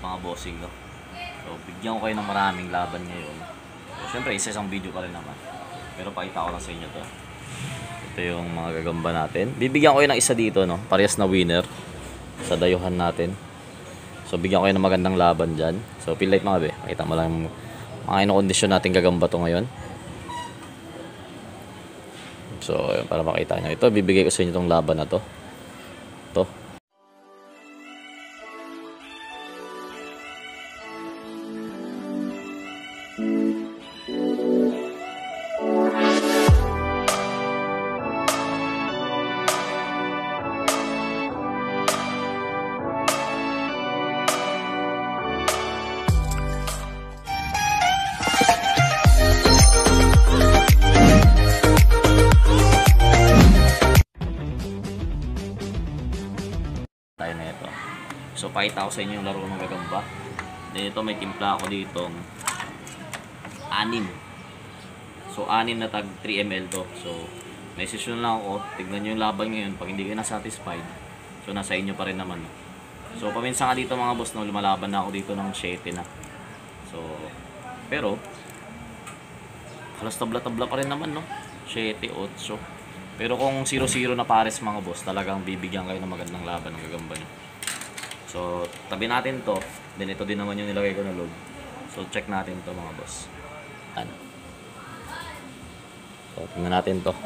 mga bossing, no? So, bigyan ko kayo ng maraming laban ngayon. So, syempre, isang video pa rin naman. Pero pakita ko lang sa inyo to. Ito yung mga gagamba natin. Bibigyan ko kayo ng isa dito, no? Parehas na winner sa dayuhan natin. So, bigyan ko kayo ng magandang laban dyan. So, feel like mga be. Makita mo lang yung mga inokondisyon natin gagamba to ngayon. So, para makita nyo. Ito, bibigay ko sa inyo itong laban na to. Ito. Tayo na ito. So, pakita ko sa inyo yung laro ng gagamba. Dito may timpla ako ditong 6. So, 6 na tag 3 ml to. So, may session lang ako. Tignan nyo yung laban ngayon. Pag hindi kayo na-satisfied, so nasa inyo pa rin naman. So, paminsan nga dito mga boss, no, lumalaban na ako dito ng 7 na. So, pero halos tabla-tabla pa rin naman, no? 7, 8. Pero kung 0-0 na pares mga boss, talagang bibigyan kayo ng magandang laban ng gagamba nyo. So, tabi natin to. Then ito din naman yung nilagay ko na load. So, check natin to mga boss. Ano? So, tingnan natin to.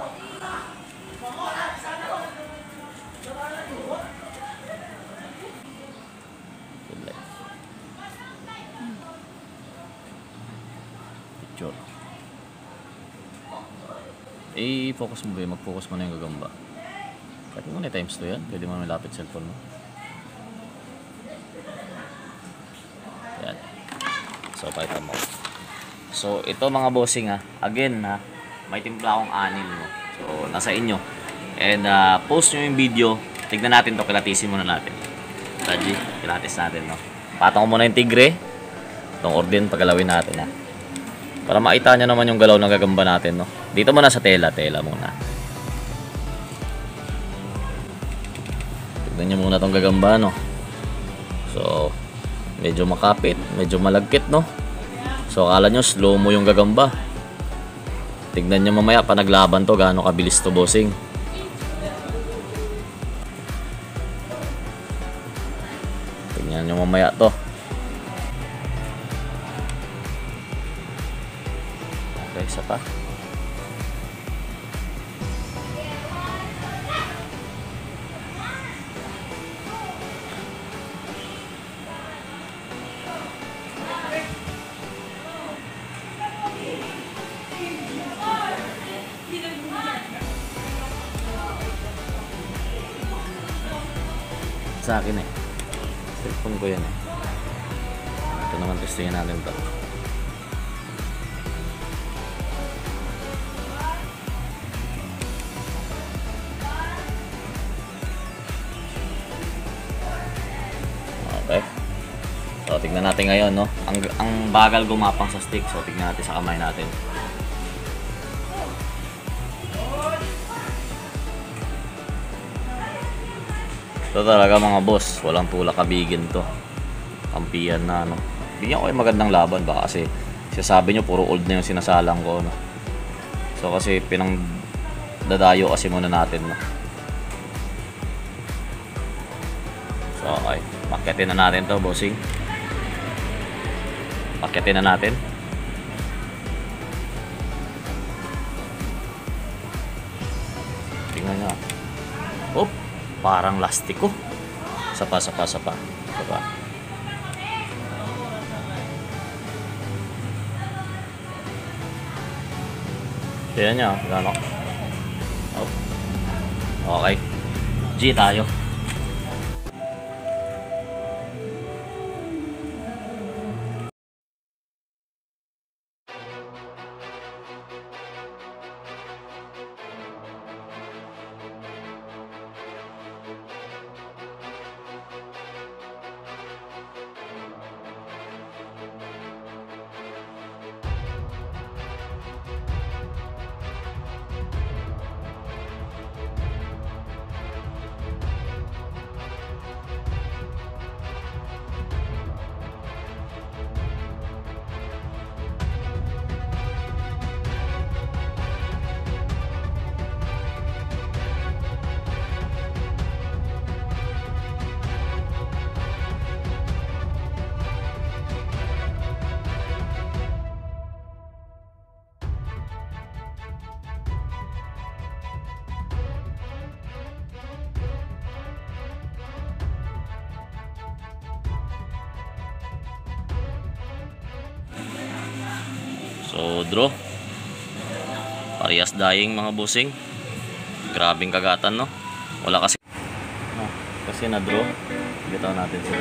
Picture. I-focus mo ba yun? Mag-focus mo na yung gagamba. Pwede mo na times 2 yan. Pwede mo na malapit cellphone mo. Yan. So, pakita mo. So, ito mga bossing ha. Again ha. May timpla akong 6 no? So, nasa inyo. And post nyo yung video. Tignan natin to. Kilatisin muna natin. Taji, kilatis natin no. Patong ko muna yung tigre. Itong ordin pagalawin natin ha. Para makita nyo naman yung galaw ng gagamba natin, no? Dito muna sa tela muna. Tignan nyo muna tong gagamba, no? So, medyo makapit, medyo malagkit, no? So, akala nyo slow mo yung gagamba. Tignan nyo mamaya pa naglaban to, gaano kabilis to, bossing. Tignan nyo mamaya to. Isa pa. Sa akin eh. Cellphone ko yan eh. Ito naman testingin natin to. Okay. So, tignan natin ngayon, no? Ang bagal gumapang sa stick. So, tignan natin sa kamay natin. So, talaga mga boss, walang tulak kabigin to. Kampiyan na, no? Bigyan ko yung magandang laban ba? Kasi, sinasabi nyo, puro old na yung sinasalang ko, no? So, kasi, pinangdadayo kasi muna natin, no? So, okay. Paketin na natin to, bossing. Paketin na natin. Tingnan nyo. Oop! Parang lastiko. Sapa. Tingnan nyo. Gano? Oh. Okay. G tayo. So, draw. Parehas dying mga bossing. Grabing kagatan, no? Wala kasi kasi na-draw. Bitaw natin sila.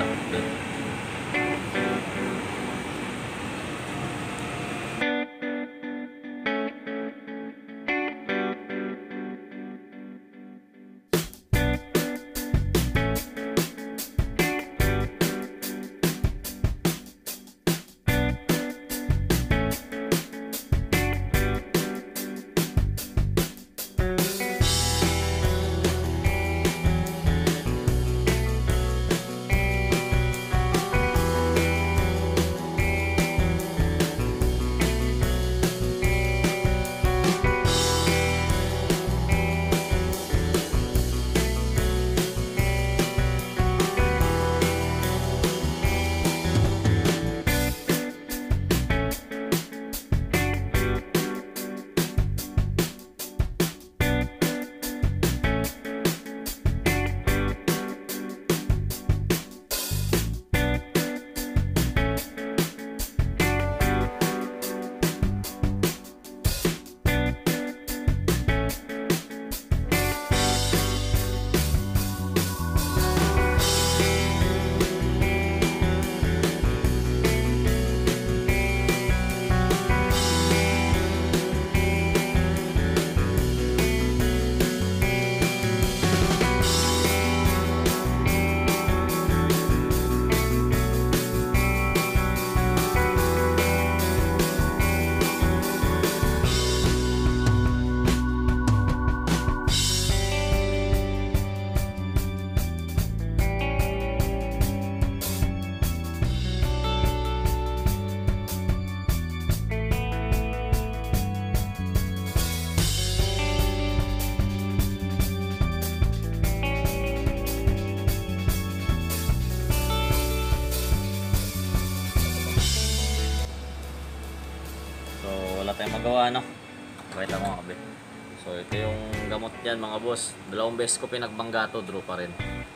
Wala tayong magawa, no? Kahit ako mga kabe. So ito yung gamot yan mga boss. 2 beses ko pinagbangga to, draw pa rin.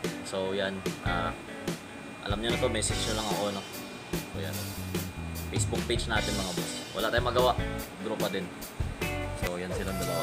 So yan, alam nyo na to, message nyo lang ako, no? So yan, Facebook page natin mga boss. Wala tayong magawa, draw pa din. So yan silang dalawa.